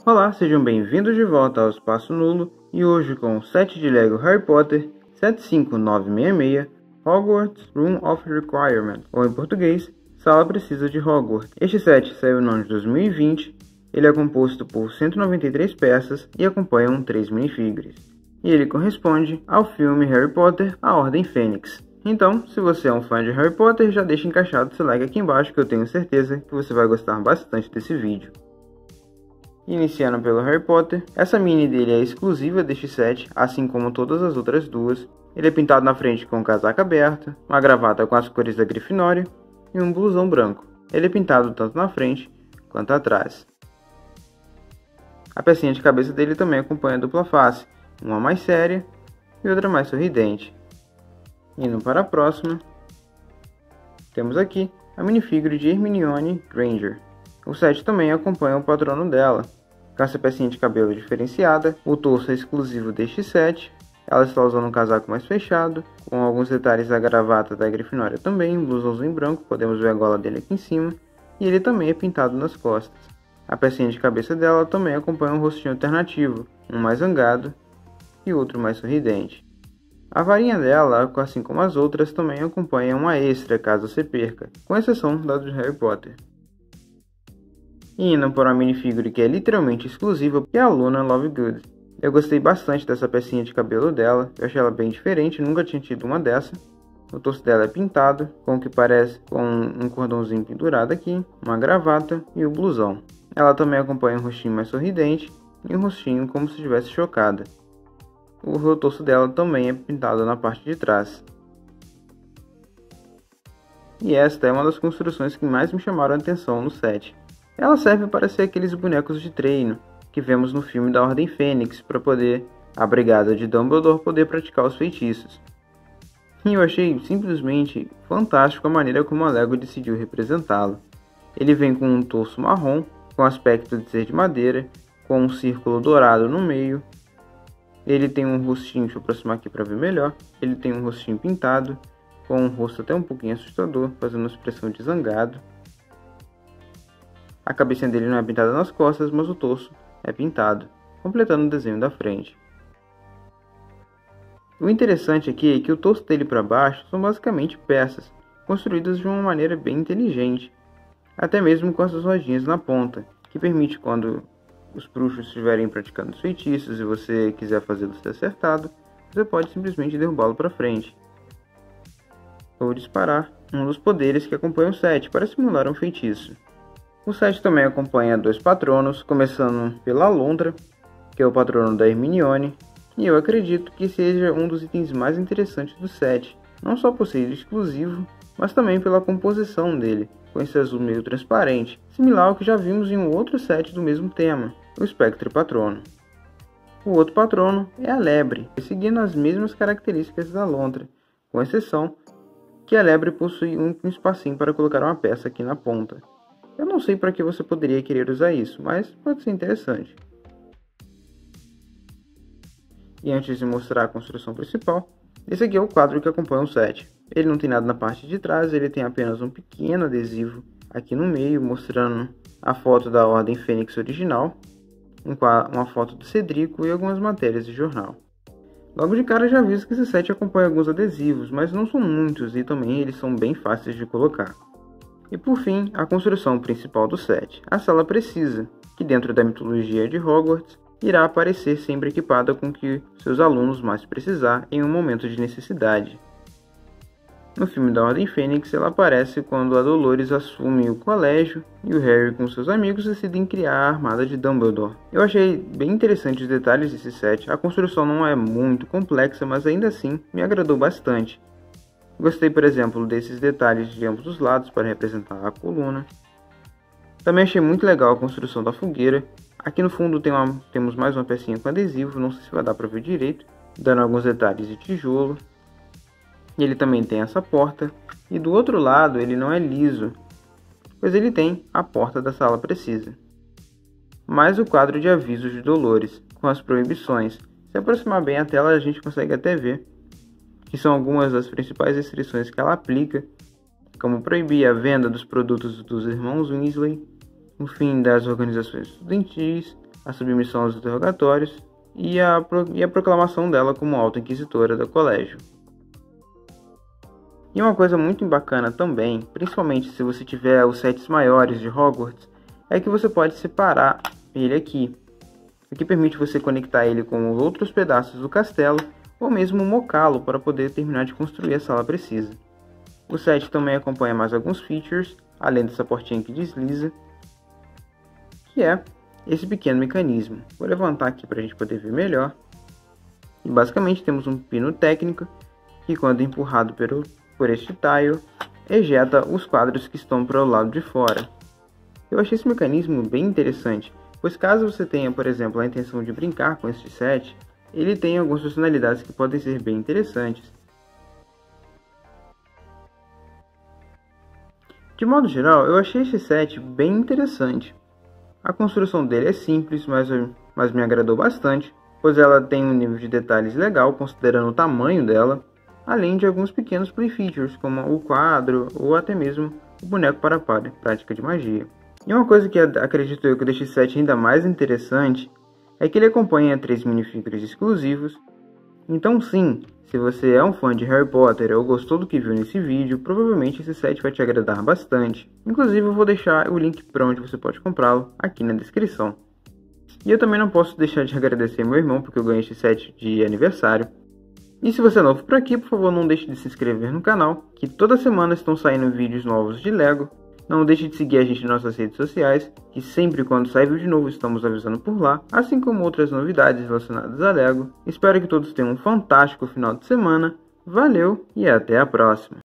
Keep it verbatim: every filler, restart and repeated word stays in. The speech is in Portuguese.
Olá, sejam bem-vindos de volta ao Espaço Nulo e hoje com o set de Lego Harry Potter sete cinco nove seis seis Hogwarts Room of Requirement, ou em português, Sala Precisa de Hogwarts. Este set saiu no ano de dois mil e vinte, ele é composto por cento e noventa e três peças e acompanham três minifigures. E ele corresponde ao filme Harry Potter, A Ordem Fênix. Então, se você é um fã de Harry Potter, já deixa encaixado seu like aqui embaixo que eu tenho certeza que você vai gostar bastante desse vídeo. Iniciando pelo Harry Potter, essa mini dele é exclusiva deste set, assim como todas as outras duas. Ele é pintado na frente com casaca aberta, uma gravata com as cores da Grifinória e um blusão branco. Ele é pintado tanto na frente quanto atrás. A pecinha de cabeça dele também acompanha a dupla face, uma mais séria e outra mais sorridente. Indo para a próxima, temos aqui a minifigure de Hermione Granger. O set também acompanha o patrono dela, com essa pecinha de cabelo diferenciada. O torso é exclusivo deste set. Ela está usando um casaco mais fechado, com alguns detalhes da gravata da Grifinória também, um blusãozinho branco, podemos ver a gola dele aqui em cima, e ele também é pintado nas costas. A pecinha de cabeça dela também acompanha um rostinho alternativo, um mais zangado e outro mais sorridente. A varinha dela, assim como as outras, também acompanha uma extra caso você perca, com exceção da do Harry Potter. E indo para uma minifigure que é literalmente exclusiva, que é a Luna Lovegood. Eu gostei bastante dessa pecinha de cabelo dela, eu achei ela bem diferente, nunca tinha tido uma dessa. O torso dela é pintado, com o que parece com um cordãozinho pendurado aqui, uma gravata e o blusão. Ela também acompanha um rostinho mais sorridente e um rostinho como se estivesse chocada. O torso dela também é pintado na parte de trás. E esta é uma das construções que mais me chamaram a atenção no set. Ela serve para ser aqueles bonecos de treino que vemos no filme da Ordem Fênix, para poder a brigada de Dumbledore poder praticar os feitiços. E eu achei simplesmente fantástico a maneira como a Lego decidiu representá-lo. Ele vem com um torso marrom, com aspecto de ser de madeira, com um círculo dourado no meio. Ele tem um rostinho, deixa eu aproximar aqui para ver melhor, ele tem um rostinho pintado, com um rosto até um pouquinho assustador, fazendo uma expressão de zangado. A cabecinha dele não é pintada nas costas, mas o torso é pintado, completando o desenho da frente. O interessante aqui é que o torso dele para baixo são basicamente peças, construídas de uma maneira bem inteligente, até mesmo com essas rodinhas na ponta, que permite quando os bruxos estiverem praticando os feitiços e você quiser fazê-lo ser acertado, você pode simplesmente derrubá-lo para frente, ou disparar um dos poderes que acompanham o set para simular um feitiço. O set também acompanha dois patronos, começando pela Alondra, que é o patrono da Hermione, e eu acredito que seja um dos itens mais interessantes do set, não só por ser exclusivo, mas também pela composição dele, com esse azul meio transparente, similar ao que já vimos em um outro set do mesmo tema, o Spectre Patrono. O outro patrono é a Lebre, seguindo as mesmas características da Alondra, com exceção que a Lebre possui um espacinho para colocar uma peça aqui na ponta. Eu não sei para que você poderia querer usar isso, mas pode ser interessante. E antes de mostrar a construção principal, esse aqui é o quadro que acompanha o set. Ele não tem nada na parte de trás, ele tem apenas um pequeno adesivo aqui no meio, mostrando a foto da Ordem Fênix original, uma foto do Cedrico e algumas matérias de jornal. Logo de cara já aviso que esse set acompanha alguns adesivos, mas não são muitos e também eles são bem fáceis de colocar. E por fim, a construção principal do set, a Sala Precisa, que dentro da mitologia de Hogwarts, irá aparecer sempre equipada com o que seus alunos mais precisar em um momento de necessidade. No filme da Ordem Fênix, ela aparece quando a Dolores assume o colégio e o Harry com seus amigos decidem criar a Armada de Dumbledore. Eu achei bem interessante os detalhes desse set, a construção não é muito complexa, mas ainda assim me agradou bastante. Gostei, por exemplo, desses detalhes de ambos os lados para representar a coluna. Também achei muito legal a construção da fogueira. Aqui no fundo tem uma, temos mais uma pecinha com adesivo, não sei se vai dar para ver direito, dando alguns detalhes de tijolo. Ele também tem essa porta, e do outro lado ele não é liso, pois ele tem a porta da Sala Precisa. Mais o quadro de avisos de Dolores, com as proibições. Se aproximar bem a tela a gente consegue até ver que são algumas das principais restrições que ela aplica, como proibir a venda dos produtos dos irmãos Weasley, o fim das organizações estudantis, a submissão aos interrogatórios e a, e a proclamação dela como Alta Inquisitora do colégio. E uma coisa muito bacana também, principalmente se você tiver os sets maiores de Hogwarts, é que você pode separar ele aqui, o que permite você conectar ele com os outros pedaços do castelo ou mesmo mocá-lo para poder terminar de construir a sala precisa. O set também acompanha mais alguns features, além dessa portinha que desliza, que é esse pequeno mecanismo. Vou levantar aqui para a gente poder ver melhor. E basicamente temos um pino técnico que, quando empurrado por, por este tile, ejeta os quadros que estão para o lado de fora. Eu achei esse mecanismo bem interessante, pois caso você tenha, por exemplo, a intenção de brincar com este set, ele tem algumas funcionalidades que podem ser bem interessantes. De modo geral, eu achei esse set bem interessante. A construção dele é simples, mas, mas me agradou bastante, pois ela tem um nível de detalhes legal considerando o tamanho dela, além de alguns pequenos play features, como o quadro ou até mesmo o boneco para a prática de magia. E uma coisa que acredito eu que deixa esse set ainda mais interessante é que ele acompanha três minifigures exclusivos. Então sim, se você é um fã de Harry Potter ou gostou do que viu nesse vídeo, provavelmente esse set vai te agradar bastante. Inclusive eu vou deixar o link para onde você pode comprá-lo aqui na descrição. E eu também não posso deixar de agradecer meu irmão porque eu ganhei esse set de aniversário. E se você é novo por aqui, por favor não deixe de se inscrever no canal, que toda semana estão saindo vídeos novos de Lego. Não deixe de seguir a gente nas nossas redes sociais, que sempre quando sai vídeo novo estamos avisando por lá, assim como outras novidades relacionadas a Lego. Espero que todos tenham um fantástico final de semana, valeu e até a próxima!